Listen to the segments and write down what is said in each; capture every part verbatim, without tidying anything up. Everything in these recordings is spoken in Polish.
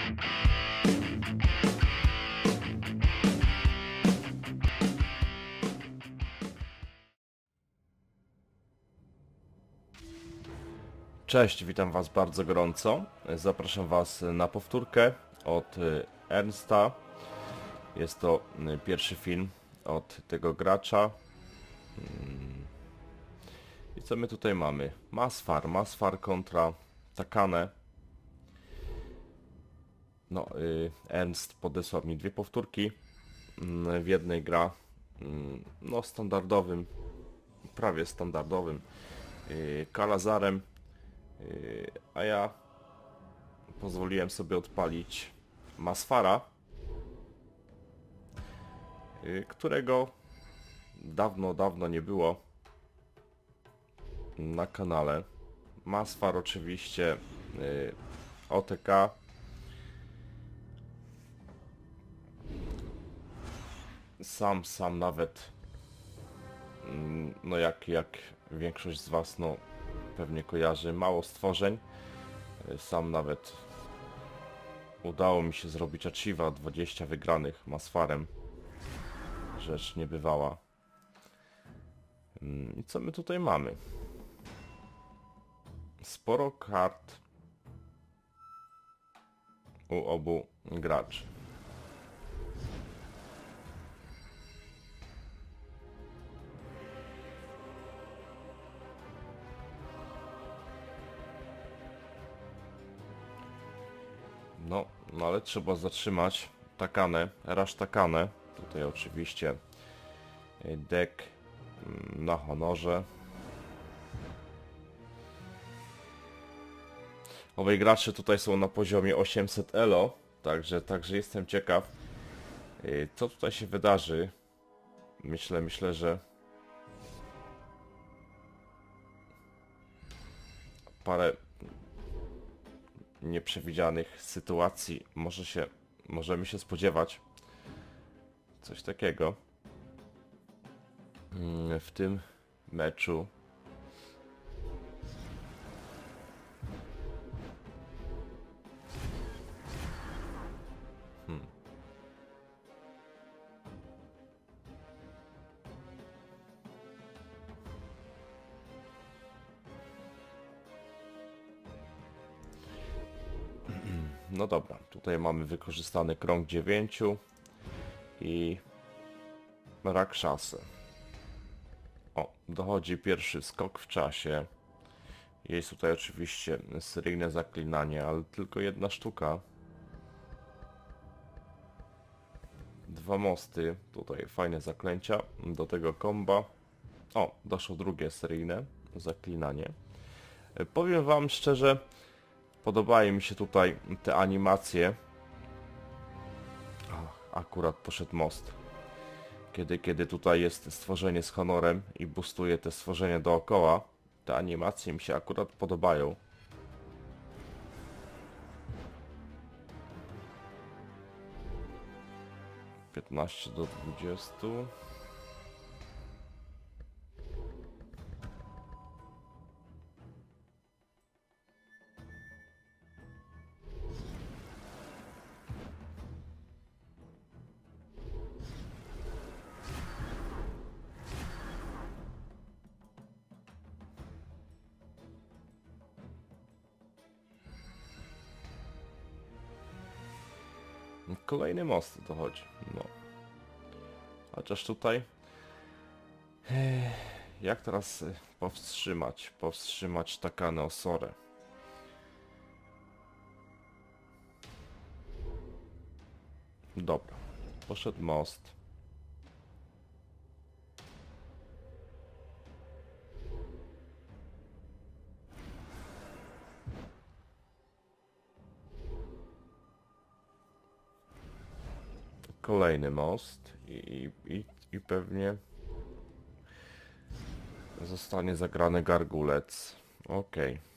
Cześć, witam Was bardzo gorąco. Zapraszam Was na powtórkę od Ernsta. Jest to pierwszy film od tego gracza. I co my tutaj mamy? Masfar, Masfar kontra Takane. No, Ernst podesłał mi dwie powtórki. W jednej gra, no standardowym, prawie standardowym Kalazarem. A ja pozwoliłem sobie odpalić Masfara, którego dawno, dawno nie było na kanale. Masfar oczywiście O T K. Sam, sam nawet, no jak, jak większość z Was, no pewnie kojarzy, mało stworzeń. Sam nawet udało mi się zrobić achieve'a dwadzieścia wygranych Masfarem. Rzecz niebywała. I co my tutaj mamy? Sporo kart u obu graczy. No, no ale trzeba zatrzymać Takane, Rush Takane. Tutaj oczywiście deck na honorze. Owej gracze tutaj są na poziomie osiemset elo, także, także jestem ciekaw, co tutaj się wydarzy. Myślę, myślę, że parę nieprzewidzianych sytuacji może się, możemy się spodziewać. Coś takiego w tym meczu. Hmm. No dobra, tutaj mamy wykorzystany krąg dziewięciu i Rakshasę. O, dochodzi pierwszy skok w czasie. Jest tutaj oczywiście seryjne zaklinanie, ale tylko jedna sztuka. Dwa mosty, tutaj fajne zaklęcia do tego komba. O, doszło drugie seryjne zaklinanie. Powiem Wam szczerze, podobają mi się tutaj te animacje. Ach, akurat poszedł most. Kiedy, kiedy tutaj jest stworzenie z honorem i boostuje te stworzenie dookoła, te animacje mi się akurat podobają. piętnaście do dwudziestu. Kolejny most dochodzi. No. Chociaż tutaj... Jak teraz powstrzymać? Powstrzymać Takane Osorę. Dobra. Poszedł most. Kolejny most i, i, i pewnie zostanie zagrany gargulec. Okej. Okay.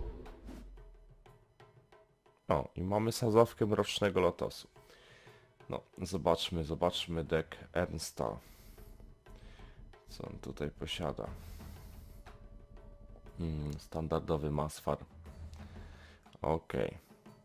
O, i mamy sadzawkę Mrocznego Lotosu. No, zobaczmy, zobaczmy deck Ernsta. Co on tutaj posiada? Hmm, standardowy Masfar. Okej.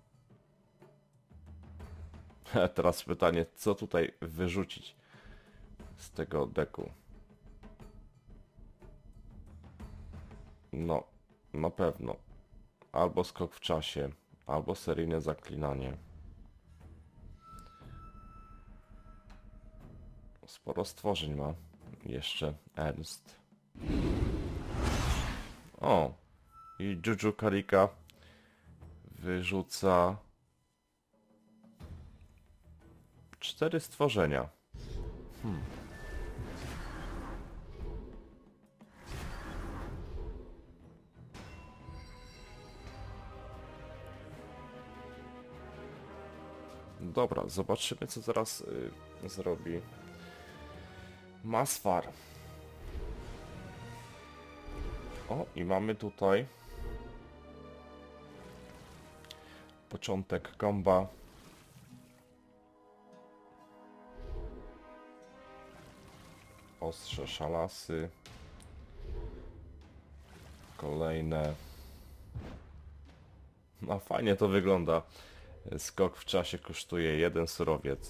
Okay. Teraz pytanie, co tutaj wyrzucić z tego deku? No, na pewno. Albo skok w czasie, albo seryjne zaklinanie. Sporo stworzeń ma jeszcze Ernst. O! I Juju Karika wyrzuca cztery stworzenia. Hmm. Dobra, zobaczymy co zaraz y, zrobi Masfar. O, i mamy tutaj początek komba. Ostrze szalasy. Kolejne. No fajnie to wygląda. Skok w czasie kosztuje jeden surowiec.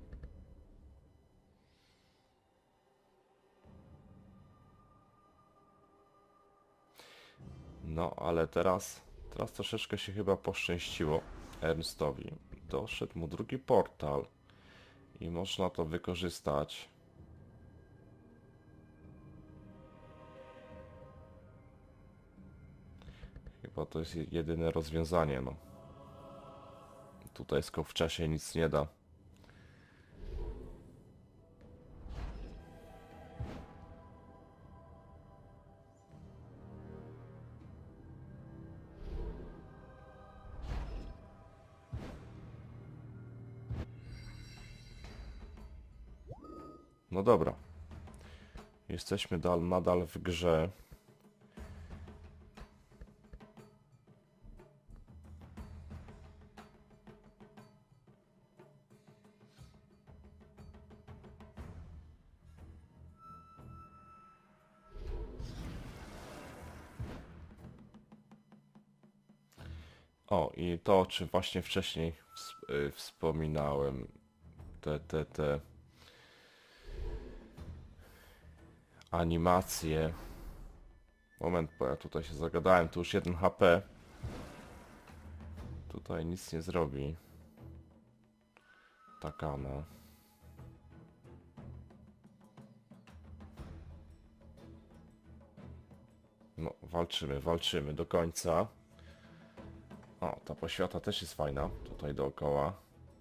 No, ale teraz, teraz troszeczkę się chyba poszczęściło Ernstowi. Doszedł mu drugi portal i można to wykorzystać. Chyba to jest jedyne rozwiązanie, no. Tutaj skok w czasie nic nie da. No dobra. Jesteśmy dal, nadal w grze. O, i to, o czym właśnie wcześniej ws- y, wspominałem. Te, te, te animacje. Moment, bo ja tutaj się zagadałem, tu już jeden H P. Tutaj nic nie zrobi. Takana. No, walczymy, walczymy do końca. O, ta poświata też jest fajna, tutaj dookoła.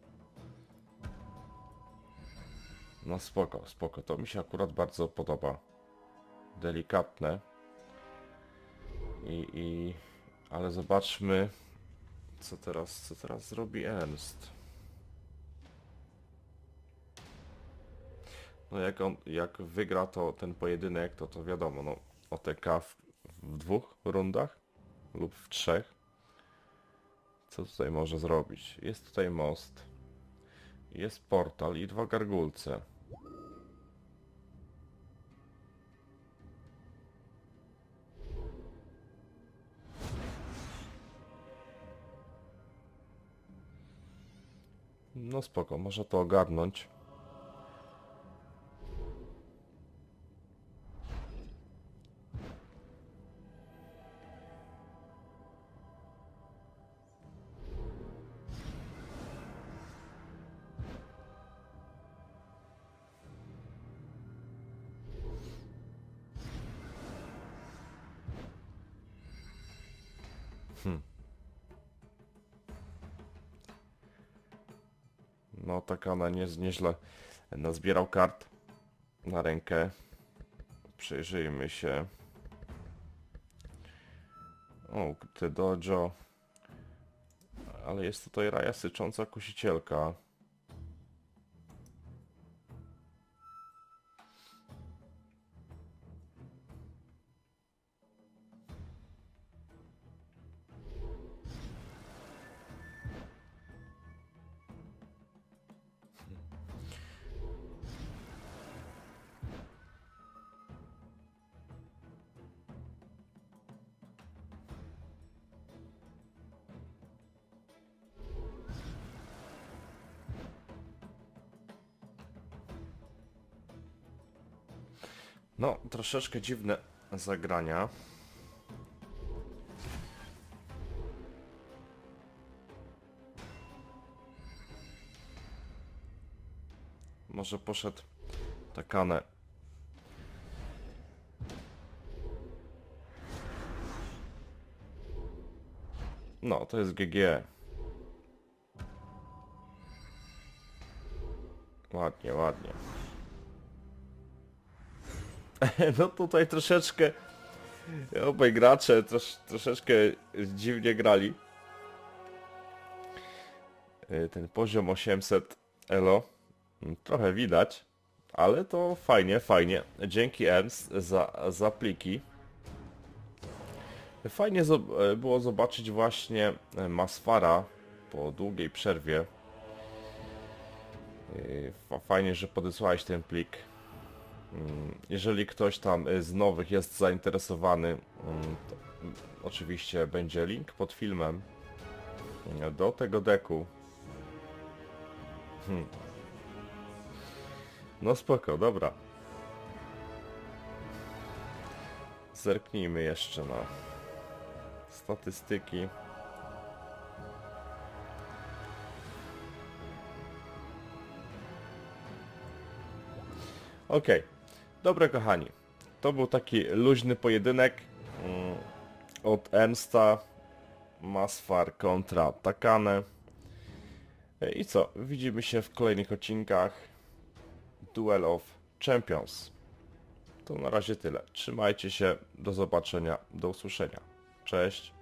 No spoko, spoko, to mi się akurat bardzo podoba. Delikatne. I, i... Ale zobaczmy, co teraz, co teraz zrobi Ernst. No jak on, jak wygra to ten pojedynek, to to wiadomo, no O T K w, w dwóch rundach lub w trzech. Co tutaj może zrobić? Jest tutaj most. Jest portal i dwa gargulce. No spoko, można to ogarnąć. Hm. No Takana nie, nieźle nazbierał kart na rękę. Przyjrzyjmy się. O, te dojo. Ale jest tutaj Raja Sycząca Kusicielka. No, troszeczkę dziwne zagrania. Może poszedł Takane. No, to jest G G. Ładnie, ładnie. No tutaj troszeczkę obaj gracze trosz, troszeczkę dziwnie grali. Ten poziom osiemset elo trochę widać, ale to fajnie, fajnie. Dzięki Ernst za, za pliki. Fajnie było zobaczyć właśnie Masfara po długiej przerwie. Fajnie, że podesłałeś ten plik. Jeżeli ktoś tam z nowych jest zainteresowany, to oczywiście będzie link pod filmem do tego deku. Hmm. No spoko, dobra. Zerknijmy jeszcze na statystyki. Okej. Okay. Dobra kochani, to był taki luźny pojedynek mm, od Ernsta, Masfar kontra Takane. I co? Widzimy się w kolejnych odcinkach Duel of Champions. To na razie tyle. Trzymajcie się, do zobaczenia, do usłyszenia. Cześć!